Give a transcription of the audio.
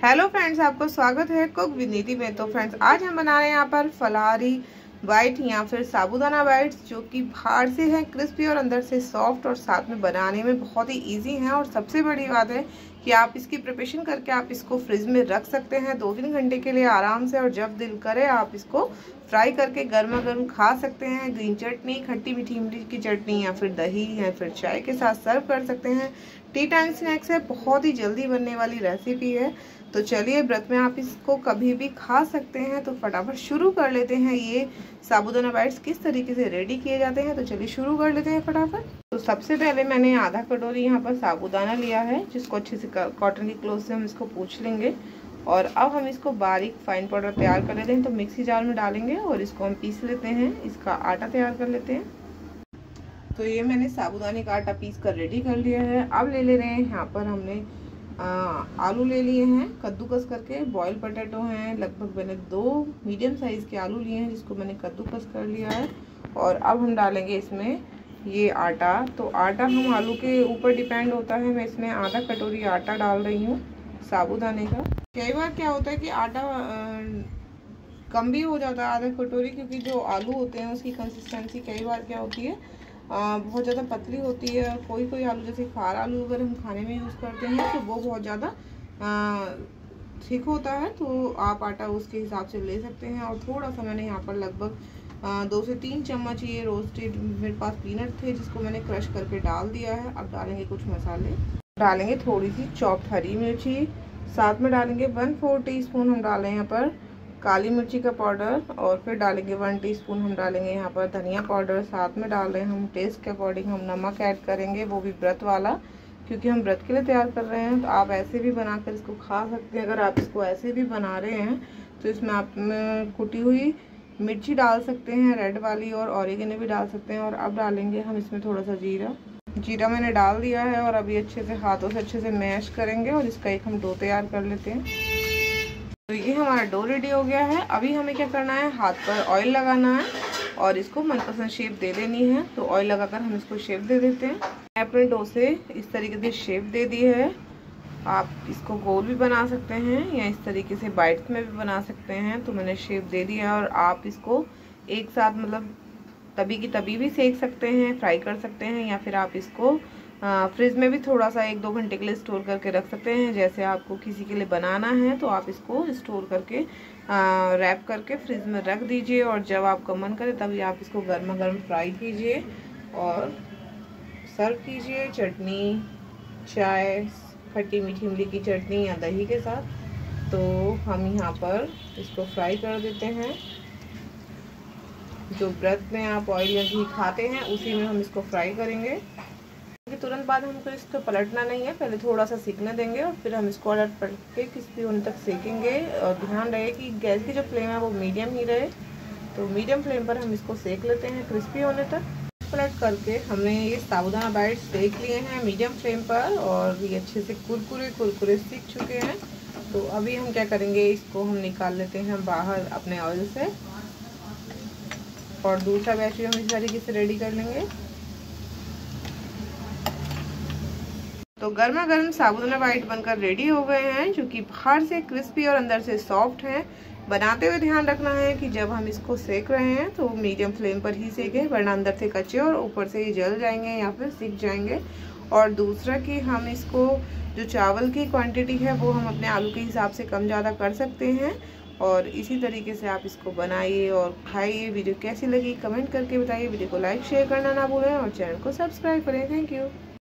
Hello friends, आपको स्वागत है कुक विद नीति में। तो फ्रेंड्स, आज हम बना रहे हैं यहाँ पर फलाहारी वाइट या फिर साबूदाना वाइट्स, जो कि बाहर से है क्रिस्पी और अंदर से सॉफ्ट, और साथ में बनाने में बहुत ही इजी हैं। और सबसे बड़ी बात है कि आप इसकी प्रिपरेशन करके आप इसको फ्रिज में रख सकते हैं 2-3 घंटे के लिए आराम से, और जब दिल करे आप इसको फ्राई करके गर्मा गर्म खा सकते हैं। ग्रीन चटनी, खट्टी मीठी इमली की चटनी या फिर दही या फिर चाय के साथ सर्व कर सकते हैं। टी टाइम स्नैक्स है, बहुत ही जल्दी बनने वाली रेसिपी है। तो चलिए, व्रत में आप इसको कभी भी खा सकते हैं। तो फटाफट शुरू कर लेते हैं। ये साबूदाना वाइट्स किस तरीके से रेडी किए जाते हैं, तो चलिए शुरू कर लेते हैं फटाफट। तो सबसे पहले मैंने आधा कटोरी यहाँ पर साबूदाना लिया है, जिसको अच्छे से कॉटन की क्लोथ से हम इसको पूछ लेंगे। और अब हम इसको बारीक फाइन पाउडर तैयार कर लेते हैं। तो मिक्सी जार में डालेंगे और इसको हम पीस लेते हैं। इसका आटा तैयार कर लेते हैं। तो ये मैंने साबूदाने का आटा पीस कर रेडी कर लिया है। अब ले रहे हैं यहाँ पर हमने आलू ले लिए हैं कद्दूकस करके। बॉयल पोटैटो हैं, लगभग मैंने 2 मीडियम साइज़ के आलू लिए हैं, जिसको मैंने कद्दूकस कर लिया है। और अब हम डालेंगे इसमें ये आटा। तो आटा हम आलू के ऊपर डिपेंड होता है। मैं इसमें आधा कटोरी आटा डाल रही हूँ साबूदाने का। कई बार क्या होता है कि आटा कम भी हो जाता है आधा कटोरी, क्योंकि जो आलू होते हैं उसकी कंसिस्टेंसी कई बार क्या होती है बहुत ज़्यादा पतली होती है। और कोई आलू, जैसे खार आलू अगर हम खाने में यूज़ करते हैं तो वो बहुत ज़्यादा थिक होता है। तो आप आटा उसके हिसाब से ले सकते हैं। और थोड़ा सा मैंने यहाँ पर लगभग 2 से 3 चम्मच ये रोस्टेड मेरे पास पीनट थे, जिसको मैंने क्रश करके डाल दिया है। अब डालेंगे कुछ मसाले। डालेंगे थोड़ी सी चॉप्ड हरी मिर्ची, साथ में डालेंगे 1/4 टीस्पून हम डालें यहाँ पर काली मिर्ची का पाउडर। और फिर डालेंगे 1 टीस्पून हम डालेंगे यहाँ पर धनिया पाउडर। साथ में डाल रहे हैं हम टेस्ट के अकॉर्डिंग हम नमक ऐड करेंगे, वो भी व्रत वाला, क्योंकि हम व्रत के लिए तैयार कर रहे हैं। तो आप ऐसे भी बनाकर इसको खा सकते हैं। अगर आप इसको ऐसे भी बना रहे हैं तो इसमें आप कुटी हुई मिर्ची डाल सकते हैं, रेड वाली, और ऑरिगेनो भी डाल सकते हैं। और अब डालेंगे हम इसमें थोड़ा सा जीरा मैंने डाल दिया है। और अभी अच्छे से हाथों से अच्छे से मैश करेंगे और इसका एक हम डो तैयार कर लेते हैं। तो ये हमारा डो रेडी हो गया है। अभी हमें क्या करना है, हाथ पर ऑयल लगाना है और इसको मनपसंद शेप दे देनी है। तो ऑयल लगाकर हम इसको शेप दे देते हैं। मैं अपने डो से इस तरीके से शेप दे दी है। आप इसको गोल भी बना सकते हैं या इस तरीके से बाइट्स में भी बना सकते हैं। तो मैंने शेप दे दिया है। और आप इसको एक साथ मतलब तभी की तभी भी सेक सकते हैं, फ्राई कर सकते हैं, या फिर आप इसको फ्रिज में भी थोड़ा सा 1-2 घंटे के लिए स्टोर करके रख सकते हैं। जैसे आपको किसी के लिए बनाना है तो आप इसको स्टोर करके रैप करके फ्रिज में रख दीजिए। और जब आपका मन करे तभी आप इसको गर्मा गर्म फ्राई कीजिए और सर्व कीजिए चटनी, चाय, खट्टी मीठी इमली की चटनी या दही के साथ। तो हम यहाँ पर इसको फ्राई कर देते हैं। जो व्रत में आप ऑयल या घी खाते हैं उसी में हम इसको फ्राई करेंगे। तुरंत बाद हमको इसको पलटना नहीं है, पहले थोड़ा सा सीखने देंगे और फिर हम इसको अलट पलट के क्रिस्पी होने तक सेकेंगे। और ध्यान रहे कि गैस की जो फ्लेम है वो मीडियम ही रहे। तो मीडियम फ्लेम पर हम इसको सेक लेते हैं क्रिस्पी होने तक। पलट करके हमने ये साबूदाना बाइट्स सेक लिए हैं मीडियम फ्लेम पर, और ये अच्छे से कुरकुरे सीख चुके हैं। तो अभी हम क्या करेंगे, इसको हम निकाल लेते हैं बाहर अपने ऑयल से। और दूसरा बैच भी हम इस तरीके से रेडी कर लेंगे। तो गर्मा गर्म साबूदाना वाइट बनकर रेडी हो गए हैं, जो कि बाहर से क्रिस्पी और अंदर से सॉफ्ट हैं। बनाते हुए ध्यान रखना है कि जब हम इसको सेक रहे हैं तो मीडियम फ्लेम पर ही सेकें, वरना अंदर से कच्चे और ऊपर से ये जल जाएंगे या फिर सिक जाएंगे। और दूसरा कि हम इसको जो चावल की क्वांटिटी है वो हम अपने आलू के हिसाब से कम ज़्यादा कर सकते हैं। और इसी तरीके से आप इसको बनाइए और खाइए। वीडियो कैसी लगी कमेंट करके बताइए। वीडियो को लाइक शेयर करना ना भूलें और चैनल को सब्सक्राइब करें। Thank you.